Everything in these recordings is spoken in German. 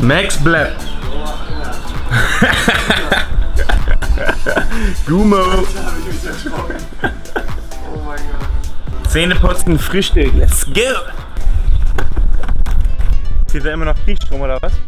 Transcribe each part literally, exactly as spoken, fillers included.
Max bleibt. Gumo. Oh mein Gott. Zähneputzen, Frühstück. Let's go. Zieht da immer noch Kriegstrom oder was?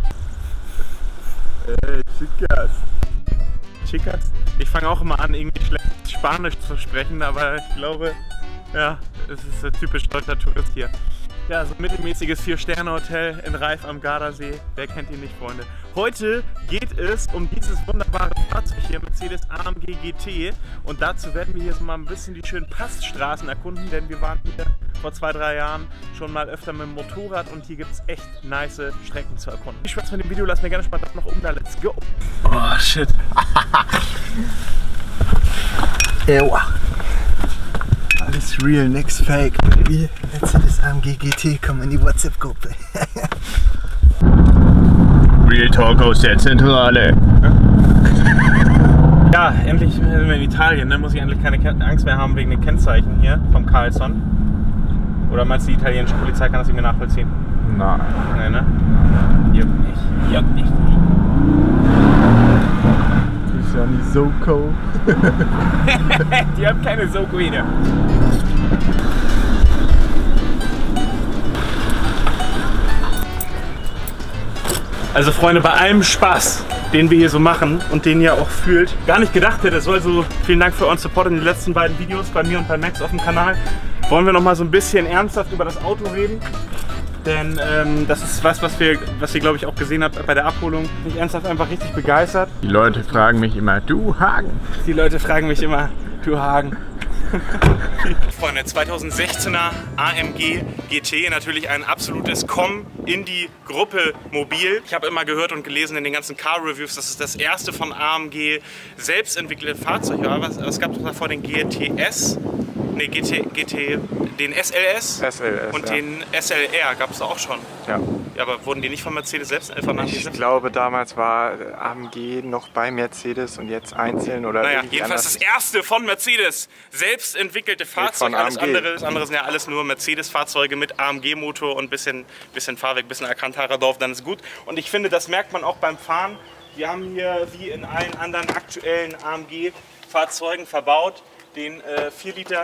Ey, Chicas. Chicas? Ich fange auch immer an, irgendwie schlecht Spanisch zu sprechen, aber ich glaube, ja, es ist ein typisch deutscher Tourist hier. Ja, so ein mittelmäßiges Vier-Sterne-Hotel in Reif am Gardasee. Wer kennt ihn nicht, Freunde? Heute geht es um dieses wunderbare Fahrzeug hier, Mercedes A M G G T. Und dazu werden wir hier so mal ein bisschen die schönen Passstraßen erkunden, denn wir waren hier vor zwei, drei Jahren schon mal öfter mit dem Motorrad und hier gibt es echt nice Strecken zu erkunden. Viel Spaß mit dem Video, lass mir gerne spannend noch um da, let's go! Oh shit! Ewa. Alles real, nix fake, baby. Mercedes A M G G T, komm in die WhatsApp-Gruppe. Real Talk aus der Zentrale. Ja, endlich sind wir in Italien, ne? Muss ich endlich keine Angst mehr haben wegen den Kennzeichen hier vom Carlson. Oder meinst du, die italienische Polizei kann das irgendwie nachvollziehen? Nein. Nee, ne? Juckt nicht. Juckt nicht. Das ist ja nicht Soko. Die haben keine Soko hier. Also Freunde, bei allem Spaß, den wir hier so machen und den ihr auch fühlt, gar nicht gedacht hätte, so also vielen Dank für euren Support in den letzten beiden Videos bei mir und bei Max auf dem Kanal, wollen wir noch mal so ein bisschen ernsthaft über das Auto reden. Denn ähm, das ist was, was wir, was ihr glaube ich auch gesehen habt bei der Abholung. Mich ernsthaft einfach richtig begeistert. Die Leute fragen mich immer, du Hagen. Die Leute fragen mich immer, du Hagen. Freunde, zweitausendsechzehner A M G G T, natürlich ein absolutes Komm in die Gruppe Mobil. Ich habe immer gehört und gelesen in den ganzen Car-Reviews, dass es das erste von A M G selbst entwickelte Fahrzeug war. Was, es gab doch davor den G T S, ne G T, G T, den S L S, S L S und ja. den S L R gab es auch schon. Ja. Ja, aber wurden die nicht von Mercedes selbst? Äh, von A M G Ich selbst? glaube, damals war A M G noch bei Mercedes und jetzt einzeln oder Naja, irgendwie jedenfalls anders. das erste von Mercedes selbst entwickelte Fahrzeug. Alles andere, das andere sind ja alles nur Mercedes-Fahrzeuge mit A M G-Motor und ein bisschen, bisschen Fahrwerk, ein bisschen Alcantara-Dorf, dann ist gut. Und ich finde, das merkt man auch beim Fahren. Wir haben hier, wie in allen anderen aktuellen A M G-Fahrzeugen verbaut, den äh, vier Liter...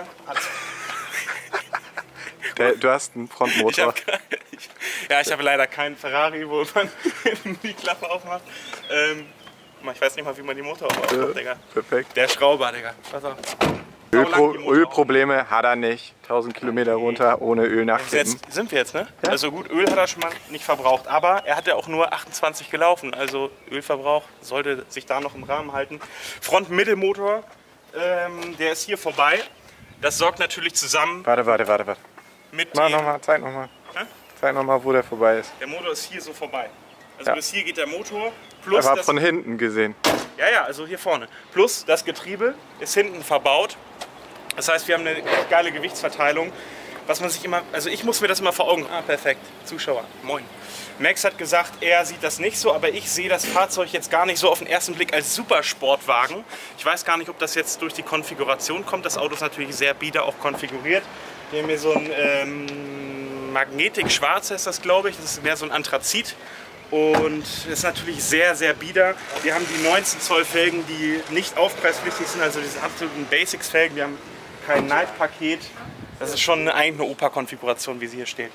Der, du hast einen Frontmotor. Ich hab, ich, ja, ich habe leider keinen Ferrari, wo man die Klappe aufmacht. Ähm, ich weiß nicht mal, wie man die Motor aufmacht, Ja, Digga. perfekt. Der Schrauber, Digga. Pass auf. Ölpro Ölprobleme hat er nicht. tausend Kilometer runter ohne Öl nachkippen. Jetzt sind wir jetzt, ne? Ja. Also gut, Öl hat er schon mal nicht verbraucht, aber er hat ja auch nur achtundzwanzig gelaufen. Also Ölverbrauch sollte sich da noch im Rahmen halten. Front-Mittelmotor, ähm, der ist hier vorbei. Das sorgt natürlich zusammen Warte, warte, warte, warte. mit Mach dem... nochmal, zeig nochmal. Hä? Zeig nochmal, wo der vorbei ist. Der Motor ist hier so vorbei. Also Ja. bis hier geht der Motor. Plus Aber das, von hinten gesehen. ja, ja, also hier vorne. Plus das Getriebe ist hinten verbaut. Das heißt, wir haben eine echt geile Gewichtsverteilung. Was man sich immer, also ich muss mir das immer vor Augen. Ah, perfekt. Zuschauer, moin. Max hat gesagt, er sieht das nicht so, aber ich sehe das Fahrzeug jetzt gar nicht so auf den ersten Blick als Supersportwagen. Ich weiß gar nicht, ob das jetzt durch die Konfiguration kommt. Das Auto ist natürlich sehr bieder auch konfiguriert. Wir haben hier so ein ähm, Magnetik-Schwarz heißt das, glaube ich. Das ist mehr so ein Anthrazit. Und das ist natürlich sehr, sehr bieder. Wir haben die neunzehn Zoll Felgen, die nicht aufpreispflichtig sind, also diese absoluten Basics-Felgen. Wir haben kein Night-Paket. Das ist schon eigentlich eine Opa-Konfiguration, wie sie hier steht.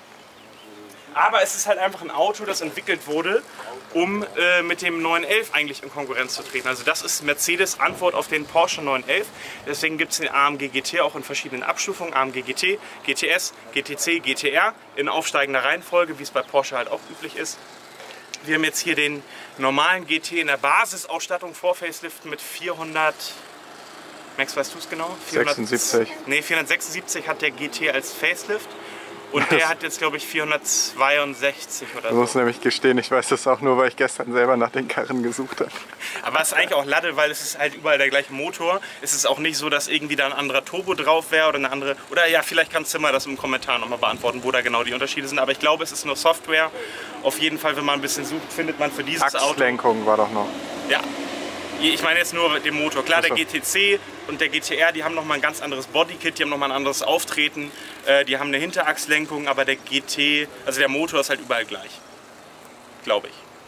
Aber es ist halt einfach ein Auto, das entwickelt wurde, um äh, mit dem neun elf eigentlich in Konkurrenz zu treten. Also das ist Mercedes Antwort auf den Porsche neun elf. Deswegen gibt es den A M G G T auch in verschiedenen Abstufungen. A M G G T, G T S, G T C, G T R in aufsteigender Reihenfolge, wie es bei Porsche halt auch üblich ist. Wir haben jetzt hier den normalen G T in der Basisausstattung vor Facelift mit vierhundert... Max, weißt du es genau? vierhundert, sechsundsiebzig. Nee, vierhundertsechsundsiebzig hat der G T als Facelift. Und der hat jetzt, glaube ich, vierhundertzweiundsechzig oder Ich so. muss nämlich gestehen, ich weiß das auch nur, weil ich gestern selber nach den Karren gesucht habe. Aber es ist eigentlich auch Latte, weil es ist halt überall der gleiche Motor. Es ist auch nicht so, dass irgendwie da ein anderer Turbo drauf wäre oder eine andere... Oder ja, vielleicht kann Zimmer das im Kommentar nochmal beantworten, wo da genau die Unterschiede sind. Aber ich glaube, es ist nur Software. Auf jeden Fall, wenn man ein bisschen sucht, findet man für dieses Auto... Achslenkung war doch noch. Ja. Ich meine jetzt nur den Motor. Klar, der Ach so. G T C und der G T R, die haben nochmal ein ganz anderes Bodykit, die haben nochmal ein anderes Auftreten, äh, die haben eine Hinterachslenkung, aber der G T, also der Motor ist halt überall gleich. Glaube ich.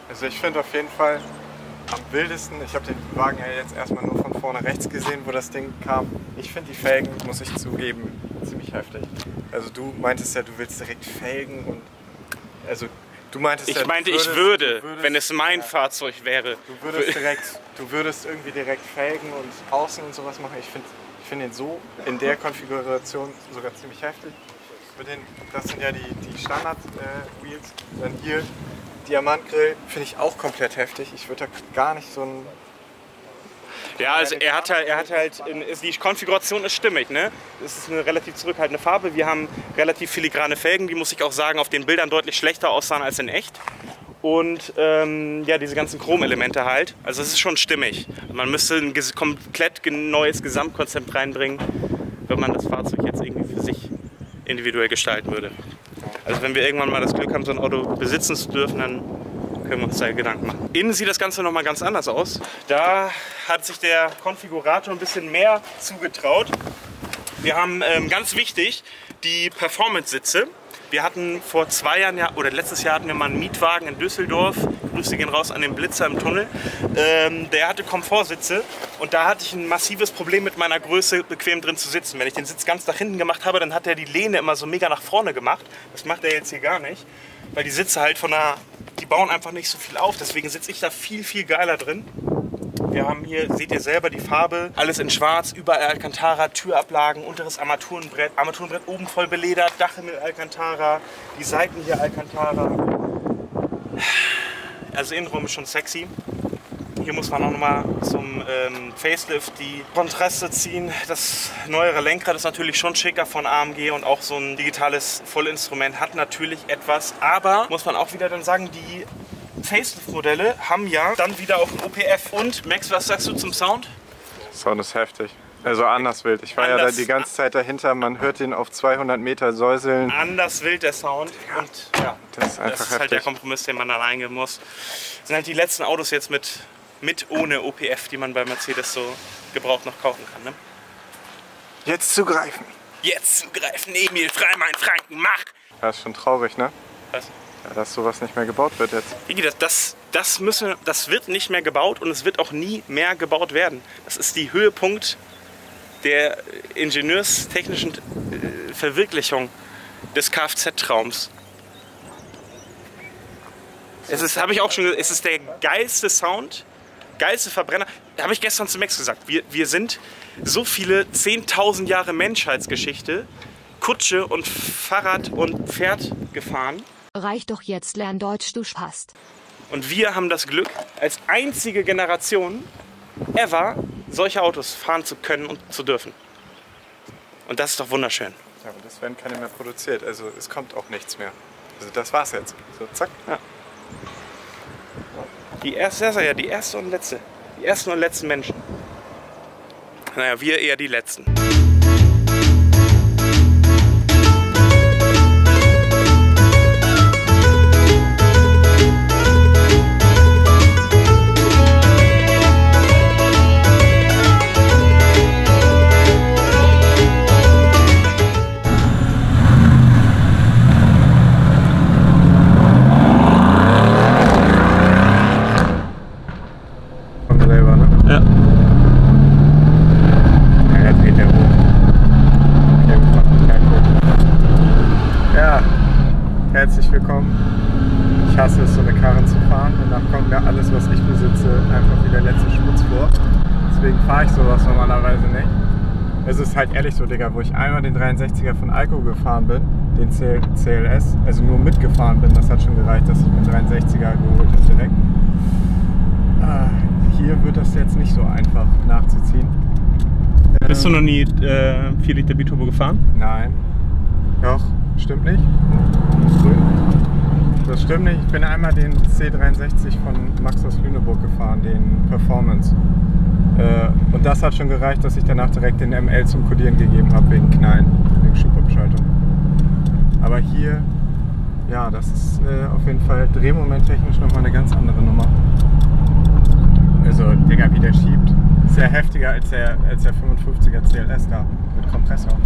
Also ich finde auf jeden Fall am wildesten, ich habe den Wagen ja jetzt erstmal nur von vorne rechts gesehen, wo das Ding kam. Ich finde die Felgen, muss ich zugeben, ziemlich heftig. Also du meintest ja, du willst direkt Felgen und also du meintest Ich ja, meinte, würdest, ich würde, würdest, wenn es mein ja, Fahrzeug wäre. Du würdest direkt, du würdest irgendwie direkt Felgen und Außen und sowas machen. Ich finde ich find den so in der Konfiguration sogar ziemlich heftig. Mit den, das sind ja die, die Standard-Wheels. Äh, Dann hier Diamantgrill finde ich auch komplett heftig. Ich würde da gar nicht so ein... Ja, also er hat halt, er hat halt, die Konfiguration ist stimmig, ne? Es ist eine relativ zurückhaltende Farbe. Wir haben relativ filigrane Felgen, die, muss ich auch sagen, auf den Bildern deutlich schlechter aussahen als in echt. Und ähm, ja, diese ganzen Chromelemente halt. Also es ist schon stimmig. Man müsste ein komplett neues Gesamtkonzept reinbringen, wenn man das Fahrzeug jetzt irgendwie für sich individuell gestalten würde. Also wenn wir irgendwann mal das Glück haben, so ein Auto besitzen zu dürfen, dann können wir uns da Gedanken machen. Innen sieht das Ganze noch mal ganz anders aus. Da hat sich der Konfigurator ein bisschen mehr zugetraut. Wir haben ähm, ganz wichtig die Performance-Sitze. Wir hatten vor zwei Jahren, ja, oder letztes Jahr hatten wir mal einen Mietwagen in Düsseldorf. Grüße gehen raus an den Blitzer im Tunnel. Ähm, der hatte Komfortsitze und da hatte ich ein massives Problem mit meiner Größe, bequem drin zu sitzen. Wenn ich den Sitz ganz nach hinten gemacht habe, dann hat er die Lehne immer so mega nach vorne gemacht. Das macht er jetzt hier gar nicht, weil die Sitze halt von der, die bauen einfach nicht so viel auf. Deswegen sitze ich da viel, viel geiler drin. Wir haben hier, seht ihr selber, die Farbe, alles in schwarz, überall Alcantara, Türablagen, unteres Armaturenbrett, Armaturenbrett oben voll beledert, Dachhimmel Alcantara, die Seiten hier Alcantara. Also Innenraum ist schon sexy. Hier muss man auch nochmal zum ähm, Facelift die Kontraste ziehen. Das neuere Lenkrad ist natürlich schon schicker von A M G und auch so ein digitales Vollinstrument hat natürlich etwas, aber muss man auch wieder dann sagen, die Facelift-Modelle haben ja dann wieder auch ein O P F. Und Max, was sagst du zum Sound? Sound ist heftig. Also anders wild. Ich war anders, ja da die ganze Zeit dahinter. Man hört ihn auf zweihundert Meter säuseln. Anders wild der Sound. Und ja, das ist, einfach das ist halt der Kompromiss, den man dann eingehen muss. Das sind halt die letzten Autos jetzt mit, mit ohne O P F, die man bei Mercedes so gebraucht noch kaufen kann. Ne? Jetzt zugreifen. Jetzt zugreifen. Emil Freimann Franken, mach! Das ist schon traurig, ne? Was? Ja, dass sowas nicht mehr gebaut wird jetzt. Wie geht das? Das, das, müssen, das wird nicht mehr gebaut und es wird auch nie mehr gebaut werden. Das ist die Höhepunkt der ingenieurstechnischen äh, Verwirklichung des Kfz-Traums. Es ist, habe ich auch schon gesagt, es ist der geilste Sound, geilste Verbrenner. Habe ich gestern zu Max gesagt. Wir, wir sind so viele zehntausend Jahre Menschheitsgeschichte, Kutsche und Fahrrad und Pferd gefahren. Reicht doch jetzt, lern Deutsch, du Spast. Und wir haben das Glück, als einzige Generation ever solche Autos fahren zu können und zu dürfen. Und das ist doch wunderschön. Ja, aber das werden keine mehr produziert, also es kommt auch nichts mehr. Also das war's jetzt. So, zack. Ja. Die erste, ja, die erste und letzte. Die ersten und letzten Menschen. Naja, wir eher die letzten. Herzlich willkommen. Ich hasse es, so eine Karre zu fahren. Danach kommt mir alles, was ich besitze, einfach wie der letzte Schmutz vor. Deswegen fahre ich sowas normalerweise nicht. Es ist halt ehrlich so, Digga, wo ich einmal den dreiundsechziger von Alco gefahren bin, den C L S, also nur mitgefahren bin, das hat schon gereicht, dass ich mit dreiundsechziger geholt habe direkt. Ah, hier wird das jetzt nicht so einfach nachzuziehen. Bist du noch nie äh, vier Liter Biturbo gefahren? Nein. Doch, stimmt nicht. Das stimmt nicht. Ich bin einmal den C dreiundsechzig von Max aus Lüneburg gefahren, den Performance. Äh, und das hat schon gereicht, dass ich danach direkt den M L zum Kodieren gegeben habe, wegen Knallen, wegen Schubabschaltung. Aber hier, ja, das ist äh, auf jeden Fall drehmomenttechnisch nochmal eine ganz andere Nummer. Also, Digga, wie der schiebt. Sehr heftiger als der, als der fünfundfünfziger C L S da, mit Kompressor.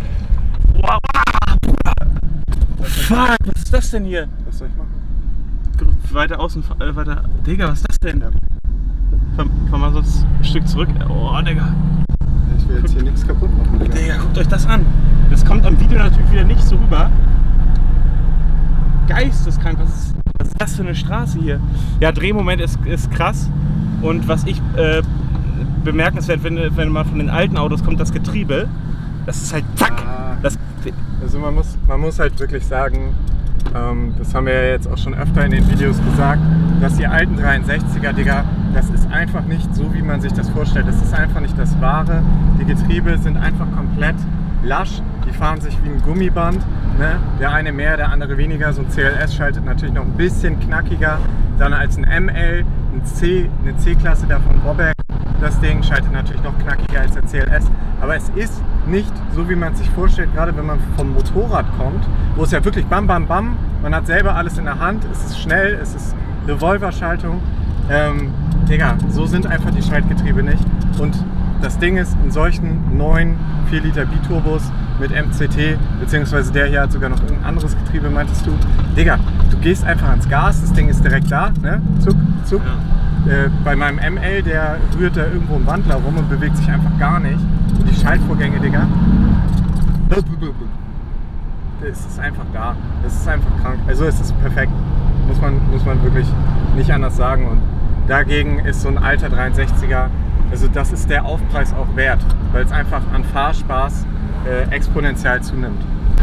Wow, Bruder! Fuck, was ist das denn hier? Was soll ich machen? weiter außen, äh, weiter. Digga, was ist das denn? Komm, komm mal so ein Stück zurück. Oh, Digga. Ich will jetzt hier nichts kaputt machen, Digga. Digga, guckt euch das an. Das kommt am Video natürlich wieder nicht so rüber. Geisteskrank, was ist, was ist das für eine Straße hier? Ja, Drehmoment ist, ist krass. Und was ich äh, bemerkenswert finde, wenn man von den alten Autos kommt, das Getriebe, das ist halt zack. Ah, Das, also man muss, man muss halt wirklich sagen, ähm, das haben wir ja jetzt auch schon öfter in den Videos gesagt, dass die alten dreiundsechziger, Digga, das ist einfach nicht so, wie man sich das vorstellt. Das ist einfach nicht das Wahre. Die Getriebe sind einfach komplett lasch. Die fahren sich wie ein Gummiband. Ne? Der eine mehr, der andere weniger. So ein C L S schaltet natürlich noch ein bisschen knackiger. Dann als ein M L, ein C, eine C-Klasse davon Bobek. Das Ding schaltet natürlich noch knackiger als der C L S. Aber es ist nicht so, wie man es sich vorstellt, gerade wenn man vom Motorrad kommt, wo es ja wirklich bam, bam, bam, man hat selber alles in der Hand, es ist schnell, es ist Revolverschaltung. Ähm, Digga, so sind einfach die Schaltgetriebe nicht. Und das Ding ist, in solchen neuen vier Liter Biturbos mit M C T, beziehungsweise der hier hat sogar noch ein anderes Getriebe, meintest du? Digga, du gehst einfach ans Gas, das Ding ist direkt da, ne? Zuck, zuck. Ja. Äh, bei meinem M L, der rührt da irgendwo im Wandler rum und bewegt sich einfach gar nicht. Und die Schaltvorgänge, Digga, es ist einfach da. Es ist einfach krank. Also es ist perfekt. Muss man, muss man wirklich nicht anders sagen. Und dagegen ist so ein alter dreiundsechziger, also das ist der Aufpreis auch wert, weil es einfach an Fahrspaß äh, exponentiell zunimmt.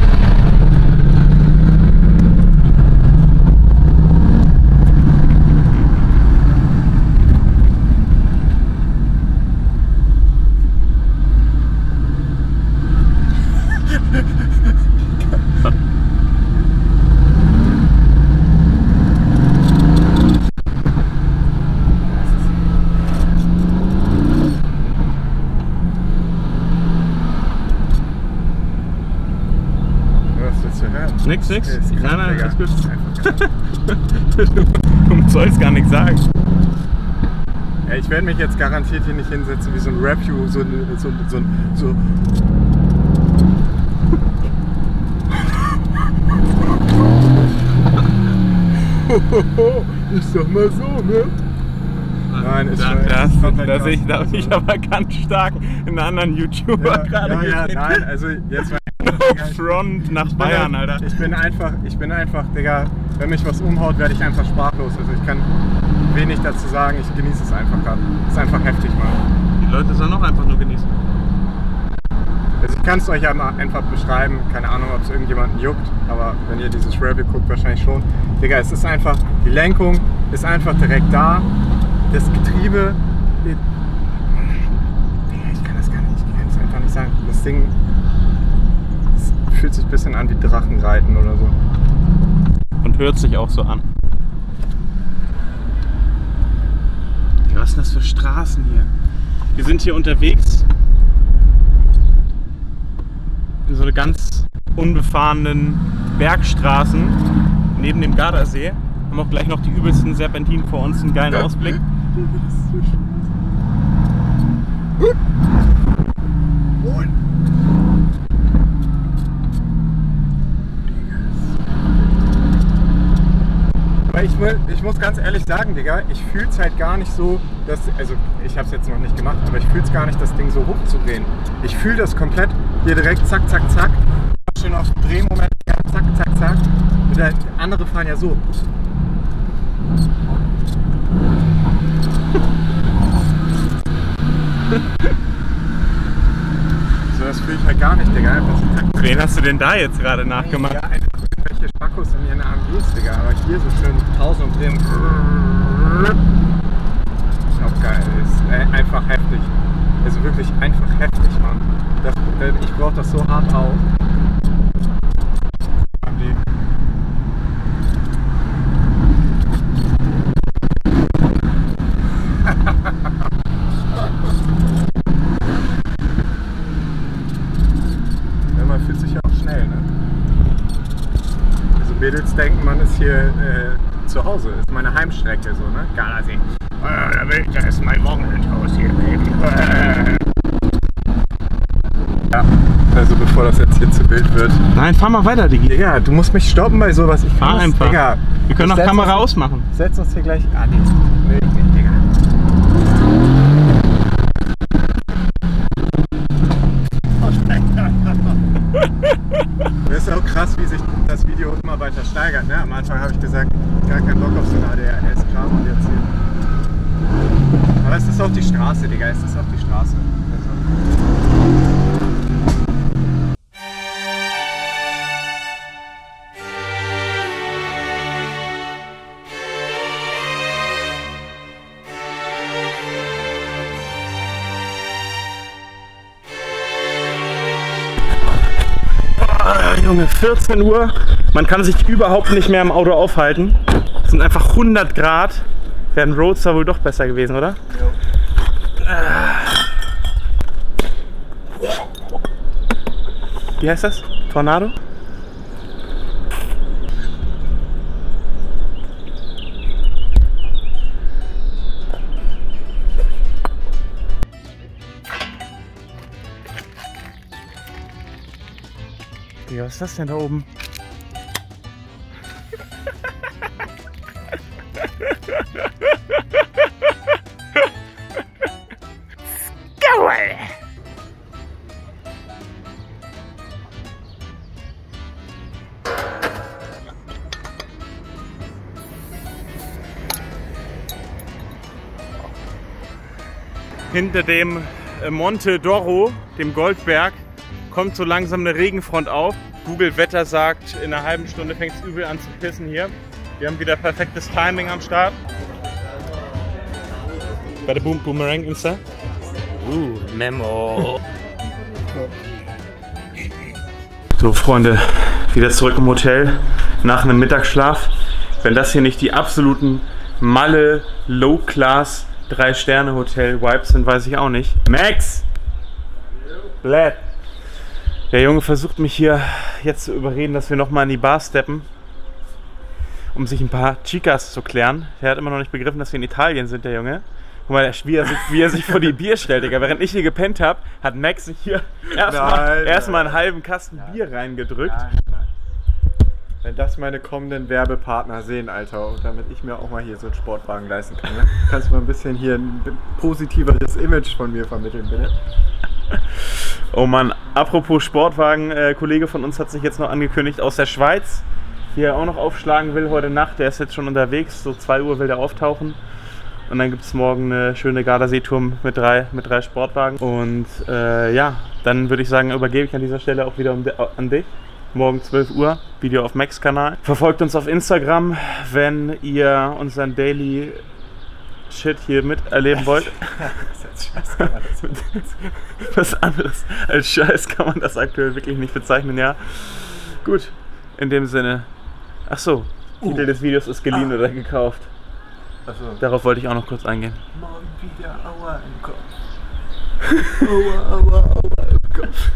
Nix, nix? Okay, Nein, nein, Digga. alles gut. Du sollst gar nichts sagen. Ja, ich werde mich jetzt garantiert hier nicht hinsetzen wie so ein Review, so, so, so, so. Ich sag mal so, ne? Nein, ist da, schon, das, ist das, halt das sehe ich, da krass. bin ich aber ganz stark in einen anderen YouTuber Ja, gerade ja, ja, gesehen. nein, also jetzt mal No front nach Ich bin Bayern, halt- Alter. Ich bin einfach, ich bin einfach, Digga, wenn mich was umhaut, werde ich einfach sprachlos. Also ich kann wenig dazu sagen, ich genieße es einfach gerade. Es ist einfach heftig, Mann. Die Leute sollen auch einfach nur genießen. Also ich kann es euch ja mal einfach beschreiben, keine Ahnung, ob es irgendjemanden juckt, aber wenn ihr dieses Review guckt, wahrscheinlich schon. Digga, es ist einfach, die Lenkung ist einfach direkt da, das Getriebe, ich kann das gar nicht, ich kann es einfach nicht sagen. Das Ding, es fühlt sich ein bisschen an wie Drachenreiten oder so. Und hört sich auch so an. Was sind das für Straßen hier? Wir sind hier unterwegs in so ganz unbefahrenen Bergstraßen neben dem Gardasee. Haben auch gleich noch die übelsten Serpentinen vor uns, einen geilen Ausblick. Das ist so schön. Moin! Aber ich, will, ich muss ganz ehrlich sagen, Digga, ich fühle es halt gar nicht so, dass, also ich habe es jetzt noch nicht gemacht, aber ich fühle es gar nicht, das Ding so hochzudrehen. Ich fühle das komplett hier direkt zack, zack, zack. Schön auf Drehmoment, zack, zack, zack. Und der andere fahren ja so. So, das fühle ich halt gar nicht, Digga. Einfach so zack, zack. Wen hast du denn da jetzt gerade nachgemacht? Ja, einfach irgendwelche Spackos in ihren A M Gs, Digga. Aber hier so schön Pause und drehen. Ist auch geil. Ist äh, einfach heftig. Also wirklich einfach heftig, Mann. Das, ich brauche das so hart auf. Die ja, man fühlt sich ja auch schnell, ne? Also Mädels denken, man ist hier äh, zu Hause, ist meine Heimstrecke so, ne? Gardasee. Äh, da will ich, da ist mein Wochenendhaus hier, Baby. Äh. Ja. Also bevor das jetzt hier zu wild wird. Nein, fahr mal weiter, Digi. Digga, du musst mich stoppen bei sowas. Ich kann Fahr das, einfach. Digga. Wir können auch Setz Kamera uns- ausmachen. Setz uns hier gleich. Ah, nee. Nee, nee, Digga. Das ist auch krass, wie sich das Video immer weiter steigert. Ne? Am Anfang habe ich gesagt, gar keinen Bock auf so ein A D R S-Kram und jetzt hier. Aber es ist auch die Straße, Digga. Es ist auch die Straße. Also. Ah, Junge, vierzehn Uhr. Man kann sich überhaupt nicht mehr im Auto aufhalten. Es sind einfach hundert Grad. Wäre ein Roadster wohl doch besser gewesen, oder? Ah. Wie heißt das? Tornado? Ja, was ist das denn da oben? Geil! Hinter dem äh, Monte Doro, dem Goldberg, kommt so langsam eine Regenfront auf. Google Wetter sagt, in einer halben Stunde fängt es übel an zu pissen hier. Wir haben wieder perfektes Timing am Start. Bei der Boom Boomerang Insta. Uh, Memo. So Freunde, wieder zurück im Hotel nach einem Mittagsschlaf. Wenn das hier nicht die absoluten Malle Low-Class drei Sterne Hotel Vibes sind, weiß ich auch nicht. Max! Lad! Der Junge versucht mich hier jetzt zu überreden, dass wir nochmal in die Bar steppen, um sich ein paar Chicas zu klären. Der hat immer noch nicht begriffen, dass wir in Italien sind, der Junge. Guck mal, wie er sich, wie er sich vor die Bier stellt, Digga. Während ich hier gepennt habe, hat Max sich hier erstmal erst einen halben Kasten Bier reingedrückt. Nein, nein. Wenn das meine kommenden Werbepartner sehen, Alter, und damit ich mir auch mal hier so einen Sportwagen leisten kann, ne? Kannst du mal ein bisschen hier ein positiveres Image von mir vermitteln, bitte? Oh Mann, apropos Sportwagen, äh, Kollege von uns hat sich jetzt noch angekündigt aus der Schweiz, die er auch noch aufschlagen will heute Nacht. Der ist jetzt schon unterwegs, so zwei Uhr will der auftauchen. Und dann gibt es morgen eine schöne Gardasee-Tour mit drei, mit drei Sportwagen. Und äh, ja, dann würde ich sagen, übergebe ich an dieser Stelle auch wieder um, an dich. Morgen zwölf Uhr, Video auf Max Kanal. Verfolgt uns auf Instagram, wenn ihr unseren Daily Shit hier miterleben wollt. Was anderes als Scheiß kann man das aktuell wirklich nicht bezeichnen, ja. Gut, in dem Sinne. Ach so, uh. Titel des Videos ist geliehen ah. oder gekauft. Achso. Darauf wollte ich auch noch kurz eingehen. Morgen wieder Aua im Kopf. Aua, aua, aua im Kopf.